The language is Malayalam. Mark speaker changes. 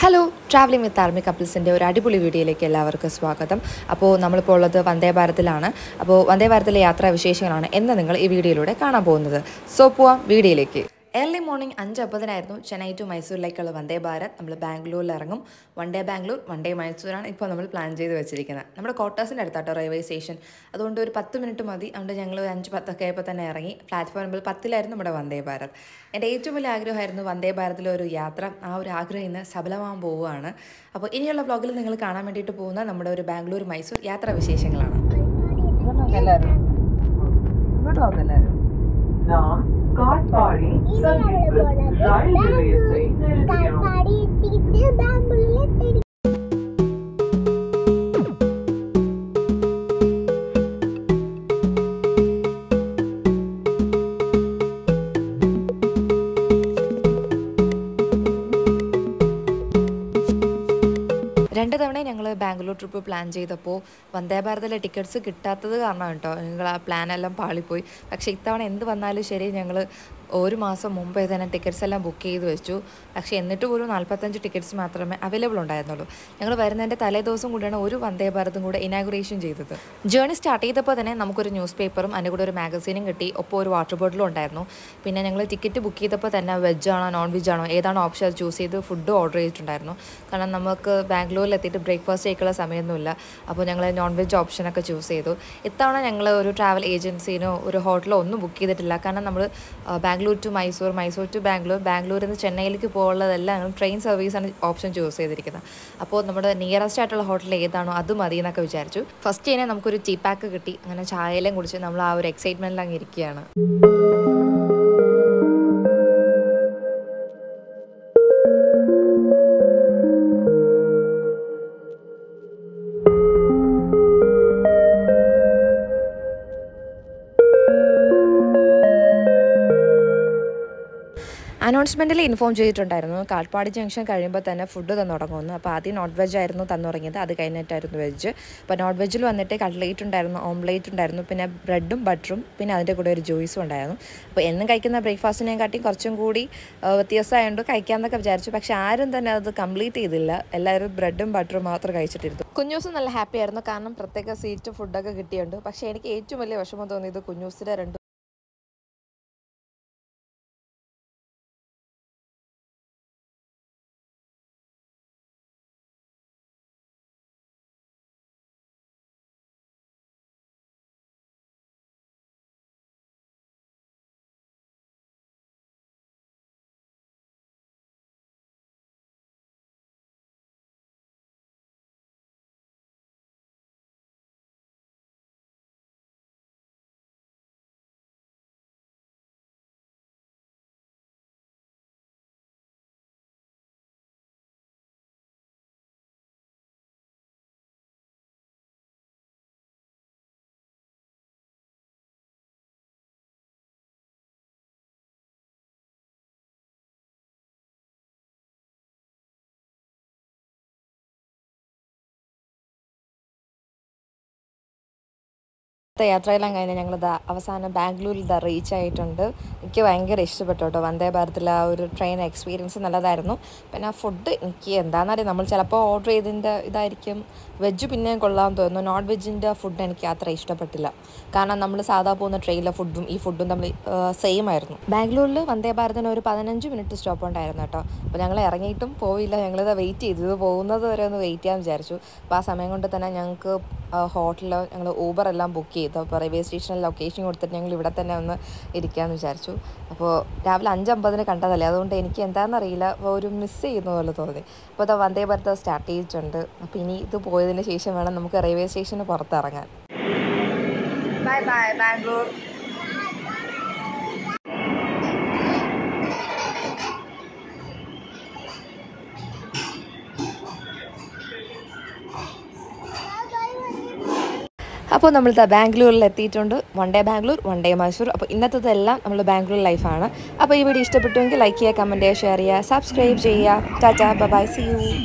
Speaker 1: ഹലോ ട്രാവലിംഗ് വിത്ത് ആർമി കപ്പിൾസിൻ്റെ ഒരു അടിപൊളി വീഡിയോയിലേക്ക് എല്ലാവർക്കും സ്വാഗതം. അപ്പോൾ നമ്മളിപ്പോൾ ഉള്ളത് വന്ദേ ഭാരതിലാണ്. അപ്പോൾ വന്ദേ ഭാരതിലെ യാത്രാ വിശേഷങ്ങളാണ് എന്ന് നിങ്ങൾ ഈ വീഡിയോയിലൂടെ കാണാൻ പോകുന്നത്. സോ പോവാം വീഡിയോയിലേക്ക്. ഏർലി മോർണിംഗ് 5:50 ചെന്നൈ ടു മൈസൂരിലേക്കുള്ള വന്ദേ ഭാരത്. നമ്മൾ ബാംഗ്ലൂരിൽ ഇറങ്ങും. One day Bangalore, one day മൈസൂരാണ് ഇപ്പോൾ നമ്മൾ പ്ലാൻ ചെയ്ത് വെച്ചിരിക്കുന്നത്. നമ്മുടെ ക്വാർട്ടേഴ്സിൻ്റെ അടുത്താട്ടോ റെയിൽവേ സ്റ്റേഷൻ. അതുകൊണ്ട് ഒരു 10 മിനിറ്റ് മതി. അതുകൊണ്ട് ഞങ്ങൾ 5:10 ആയപ്പോൾ തന്നെ ഇറങ്ങി. പ്ലാറ്റ്ഫോം നമ്പർ 10 നമ്മുടെ വന്ദേ ഭാരത്. എൻ്റെ ഏറ്റവും വലിയ ആഗ്രഹമായിരുന്നു വന്ദേ ഭാരതിലെ ഒരു യാത്ര. ആ ഒരു ആഗ്രഹം ഇന്ന് സഫലമാകാൻ പോവുകയാണ്. അപ്പോൾ ഇനിയുള്ള വ്ളോഗിൽ നിങ്ങൾ കാണാൻ വേണ്ടിയിട്ട് പോകുന്ന നമ്മുടെ ഒരു ബാംഗ്ലൂർ മൈസൂർ യാത്രാ വിശേഷങ്ങളാണ്.
Speaker 2: കാട്ട്പാടി
Speaker 1: രണ്ട് തവണ ഞങ്ങൾ ബാംഗ്ലൂർ ട്രിപ്പ് പ്ലാൻ ചെയ്തപ്പോൾ വന്ദേ ഭാരതിലെ ടിക്കറ്റ്സ് കിട്ടാത്തത് കാരണം കേട്ടോ ഞങ്ങൾ ആ പ്ലാനെല്ലാം പാളിപ്പോയി. പക്ഷേ ഇത്തവണ എന്ത് വന്നാലും ശരി ഞങ്ങൾ ഒരു മാസം മുമ്പേ തന്നെ ടിക്കറ്റ്സ് എല്ലാം ബുക്ക് ചെയ്ത് വെച്ചു. പക്ഷേ എന്നിട്ട് പോലും 45 ടിക്കറ്റ്സ് മാത്രമേ അവൈലബിൾ ഉണ്ടായിരുന്നുള്ളൂ. ഞങ്ങൾ വരുന്നതിൻ്റെ തലേ ദിവസം കൂടിയാണ് ഒരു വന്ദേ ഭാരതും കൂടെ ഇനാഗുറേഷൻ ചെയ്തത്. ജേർണി സ്റ്റാർട്ട് ചെയ്തപ്പോൾ തന്നെ നമുക്കൊരു ന്യൂസ് പേപ്പറും അതിൻ്റെ കൂടെ ഒരു മാഗസീനും കിട്ടി. ഒപ്പം ഒരു വാട്ടർ ബോട്ടിലും ഉണ്ടായിരുന്നു. പിന്നെ ഞങ്ങൾ ടിക്കറ്റ് ബുക്ക് ചെയ്തപ്പോൾ തന്നെ വെജ് ആണോ നോൺ വെജ് ആണോ ഏതാണോ ഓപ്ഷൻ അത് ചൂസ് ചെയ്ത് ഫുഡ് ഓർഡർ ചെയ്തിട്ടുണ്ടായിരുന്നു. കാരണം നമുക്ക് ബാംഗ്ലൂരിൽ എത്തിയിട്ട് ബ്രേക്ക്ഫാസ്റ്റ് കഴിക്കാനുള്ള സമയമൊന്നുമില്ല. അപ്പോൾ ഞങ്ങൾ നോൺ വെജ് ഓപ്ഷനൊക്കെ ചൂസ് ചെയ്തു. ഇത്തവണ ഞങ്ങൾ ഒരു ട്രാവൽ ഏജൻസിനോ ഒരു ഹോട്ടലോ ഒന്നും ബുക്ക് ചെയ്തിട്ടില്ല. കാരണം നമ്മൾ ബാംഗ്ലൂർ ടു മൈസൂർ, മൈസൂർ ടു ബാംഗ്ലൂർ, ബാംഗ്ലൂരിൽ നിന്ന് ചെന്നൈയിലേക്ക് പോകുന്നതെല്ലാം ട്രെയിൻ സർവീസാണ് ഓപ്ഷൻ ചൂസ് ചെയ്തിരിക്കുന്നത്. അപ്പോൾ നമ്മുടെ നിയറസ്റ്റ് ആയിട്ടുള്ള ഹോട്ടൽ ഏതാണോ അത് മതി എന്നൊക്കെ വിചാരിച്ചു. ഫസ്റ്റ് തന്നെ നമുക്കൊരു ടീ പാക്ക് കിട്ടി. അങ്ങനെ ചായയെല്ലാം കുടിച്ച് നമ്മൾ ആ ഒരു എക്സൈറ്റ്മെൻറ്റിൽ അങ്ങ് ഇരിക്കുകയാണ്. അനൗൺസ്മെൻറ്റിൽ ഇൻഫോം ചെയ്തിട്ടുണ്ടായിരുന്നു കാട്ട്പാടി ജംഗ്ഷൻ കഴിയുമ്പോൾ തന്നെ ഫുഡ് തന്നു തുടങ്ങുമെന്ന്. അപ്പോൾ ആദ്യം നോട്ട് വെജ് ആയിരുന്നു തന്നു തുടങ്ങിയത്. അത് കഴിഞ്ഞിട്ടായിരുന്നു വെജ്. അപ്പോൾ നോട്ട് വെജിൽ വന്നിട്ട് കട്ട്ലേറ്റ് ഉണ്ടായിരുന്നു, ഓംലേറ്റ് ഉണ്ടായിരുന്നു, പിന്നെ ബ്രെഡും ബട്ടറും, പിന്നെ അതിൻ്റെ കൂടെ ഒരു ജ്യൂസും ഉണ്ടായിരുന്നു. അപ്പോൾ എന്നും കഴിക്കുന്ന ബ്രേക്ക്ഫാസ്റ്റിനെയും കാട്ടി കുറച്ചും കൂടി വ്യത്യാസമായതുകൊണ്ട് കഴിക്കാമെന്നൊക്കെ വിചാരിച്ചു. പക്ഷേ ആരും തന്നെ അത് കംപ്ലീറ്റ് ചെയ്തില്ല. എല്ലാവരും ബ്രെഡും ബട്ടറും മാത്രം കഴിച്ചിട്ടിരുന്നു. കുഞ്ഞൂസ് നല്ല ഹാപ്പി ആയിരുന്നു. കാരണം പ്രത്യേക സീറ്റ് ഫുഡൊക്കെ കിട്ടിയുണ്ട്. പക്ഷേ എനിക്ക് ഏറ്റവും വലിയ വിഷമം തോന്നിയത് കുഞ്ഞൂസിൻ്റെ രണ്ട് യാത്രയെല്ലാം കഴിഞ്ഞ് ഞങ്ങൾ അവസാനം ബാംഗ്ലൂരിൽ റീച്ച് ആയിട്ടുണ്ട്. എനിക്ക് ഭയങ്കര ഇഷ്ടപ്പെട്ടു കേട്ടോ വന്ദേ ഭാരതിലെ ആ ഒരു ട്രെയിൻ എക്സ്പീരിയൻസ് നല്ലതായിരുന്നു. പിന്നെ ആ ഫുഡ് എനിക്ക് എന്താണെന്നറിയാം, നമ്മൾ ചിലപ്പോൾ ഓർഡർ ചെയ്തതിൻ്റെ ഇതായിരിക്കും. വെജ് പിന്നെയും കൊള്ളാമെന്ന് തോന്നുന്നു. നോൺ വെജിൻ്റെ ഫുഡ് എനിക്ക് അത്ര ഇഷ്ടപ്പെട്ടില്ല. കാരണം നമ്മൾ സാധാ പോകുന്ന ട്രെയിനിലെ ഫുഡും ഈ ഫുഡും തമ്മിൽ സെയിം ആയിരുന്നു. ബാംഗ്ലൂരിൽ വന്ദേ ഭാരതിന് ഒരു 15 മിനിറ്റ് സ്റ്റോപ്പ് ഉണ്ടായിരുന്നു കേട്ടോ. അപ്പോൾ ഞങ്ങൾ ഇറങ്ങിയിട്ടും പോയില്ല. ഞങ്ങളിത് വെയിറ്റ് ചെയ്തു. ഇത് പോകുന്നത് വരെ ഒന്ന് വെയിറ്റ് ചെയ്യാൻ വിചാരിച്ചു. അപ്പോൾ ആ സമയം കൊണ്ട് തന്നെ ഞങ്ങൾക്ക് ഹോട്ടലിൽ ഞങ്ങൾ ഊബർ എല്ലാം ബുക്ക് ചെയ്തു. അപ്പോൾ റെയിൽവേ സ്റ്റേഷനിൽ ലൊക്കേഷൻ കൊടുത്തിട്ട് ഞങ്ങൾ ഇവിടെ തന്നെ ഒന്ന് ഇരിക്കാമെന്ന് വിചാരിച്ചു. അപ്പോൾ രാവിലെ 5:50 കണ്ടതല്ലേ, അതുകൊണ്ട് എനിക്ക് എന്താണെന്നറിയില്ല, ഒരു മിസ് ചെയ്യുന്ന പോലെ തോന്നി. അപ്പോൾ അത് വന്ദേ ഭാരത് സ്റ്റാർട്ട് ചെയ്തിട്ടുണ്ട്. അപ്പോൾ ഇനി ഇത് പോയതിന് ശേഷം വേണം നമുക്ക് റെയിൽവേ സ്റ്റേഷന് പുറത്തിറങ്ങാൻ. Bye bye Bangalore. അപ്പോൾ നമ്മൾ ബാംഗ്ലൂരിൽ എത്തിയിട്ടുണ്ട്. One day Bangalore, one day Mysore. അപ്പോൾ ഇന്നത്തേതെല്ലാം നമ്മൾ ബാംഗ്ലൂർ ലൈഫാണ്. അപ്പോൾ ഈ വീഡിയോ ഇഷ്ടപ്പെട്ടുവെങ്കിൽ ലൈക്ക് ചെയ്യുക, കമൻറ്റ് ചെയ്യുക, ഷെയർ ചെയ്യുക, സബ്സ്ക്രൈബ് ചെയ്യുക. ടാറ്റാ, ബൈ ബൈ, സീ യു.